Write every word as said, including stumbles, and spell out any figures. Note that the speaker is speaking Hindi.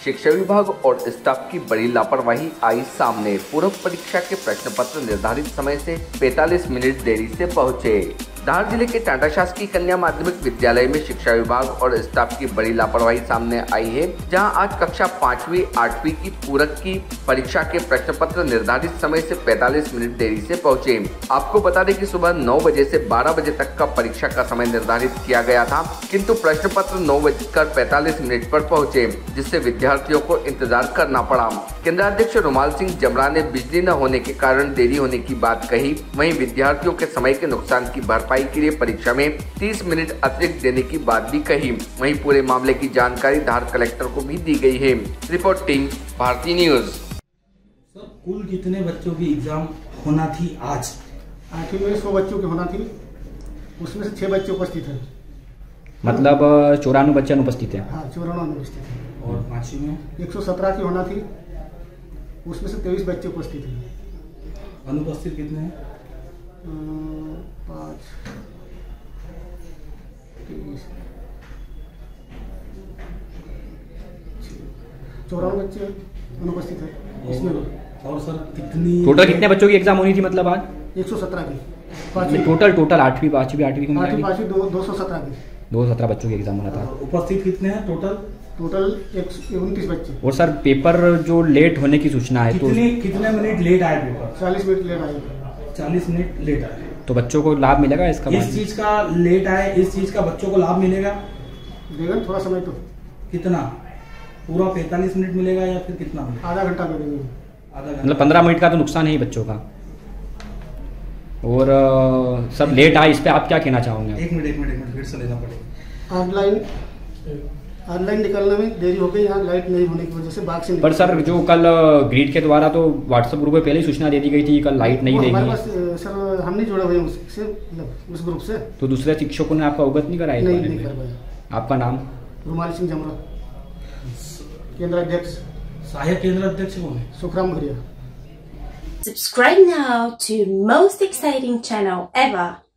शिक्षा विभाग और स्टाफ की बड़ी लापरवाही आई सामने। पूर्व परीक्षा के प्रश्न पत्र निर्धारित समय से पैंतालीस मिनट देरी से पहुंचे। धार जिले के टाटा शासकीय कन्या माध्यमिक विद्यालय में शिक्षा विभाग और स्टाफ की बड़ी लापरवाही सामने आई है, जहां आज कक्षा पांचवी आठवीं की पूरक की परीक्षा के प्रश्न पत्र निर्धारित समय से पैंतालीस मिनट देरी से पहुंचे। आपको बता दें कि सुबह नौ बजे से बारह बजे तक का परीक्षा का समय निर्धारित किया गया था, किंतु प्रश्न पत्र नौ बजकर पैंतालीस मिनट पर पहुंचे, जिससे विद्यार्थियों को इंतजार करना पड़ा। केंद्राध्यक्ष रुमाल सिंह जमरा ने बिजली न होने के कारण देरी होने की बात कही। वहीं विद्यार्थियों के समय के नुकसान की भरपाई के लिए परीक्षा में तीस मिनट अतिरिक्त देने की बात भी कही। वहीं पूरे मामले की जानकारी धार कलेक्टर को भी दी गई है। रिपोर्ट टीम भारतीय न्यूज। सर, कुल कितने बच्चों की एग्जाम होना थी आज? आठवीं में सौ बच्चों की होना थी, उसमें से छह बच्चे उपस्थित हैं। मतलब चौरानवे बच्चे अनुपस्थित हैं। हाँ, चौरानवे अनुपस्थित हैं। और पांचवी में एक सौ सत्रह की होना थी, उसमें से तेईस बच्चे उपस्थित हैं। अनुपस्थित कितने हैं? पाँच चौरानवे बच्चे अनुपस्थित है इसमें। और सर कितनी टोटल कितने बच्चों की एग्जाम होनी थी? मतलब आज एक सौ सत्रह की पाँचवीं टोटल टोटल आठवीं पाँचवीं आठवीं आठवीं पाँचवीं दो दो सौ सत्रह की दो सौ सत्रह बच्चों की एग्जाम होना था। उपस्थित कितने हैं टोटल? टोटल एक उनतीस बच्चे। और सर पेपर जो लेट होने की सूचना है तो कितने कितने मिनट लेट आए पेपर? चालीस मिनट लेट आए। चालीस मिनट लेट आए तो बच्चों को लाभ मिलेगा इसका? इस चीज का लेट आए, इस चीज का बच्चों को लाभ मिलेगा? देगा थोड़ा समय। तो कितना? पूरा पैंतालीस मिनट मिलेगा या फिर कितना? आधा घंटा दे देंगे। आधा घंटा मतलब पंद्रह मिनट का तो नुकसान है ही बच्चों का। और सब लेट आए, इस पे आप क्या कहना चाहोगे? एक मिनट एक मिनट एक मिनट फिर से लेना पड़ेगा। ऑनलाइन ऑनलाइन निकलने में देरी हो गई, यहाँ लाइट नहीं होने की वजह से बाग से। पर सर जो कल ग्रिड के द्वारा तो व्हाट्सएप ग्रुप में पहले ही सूचना दे दी गई थी कल लाइट नहीं देगी। हमारे पास सर हम नहीं जुड़े हुए उससे, उस ग्रुप से। तो दूसरे शिक्षकों ने आपका अवगत नहीं कराया? नहीं नहीं करवाया। आपका नाम? रुमाल सिंह जमरा, केंद्र अध्यक्ष। सहायक केंद्र अध्यक्ष कौन है? सुखराम भरिया। Subscribe now to most exciting channel ever.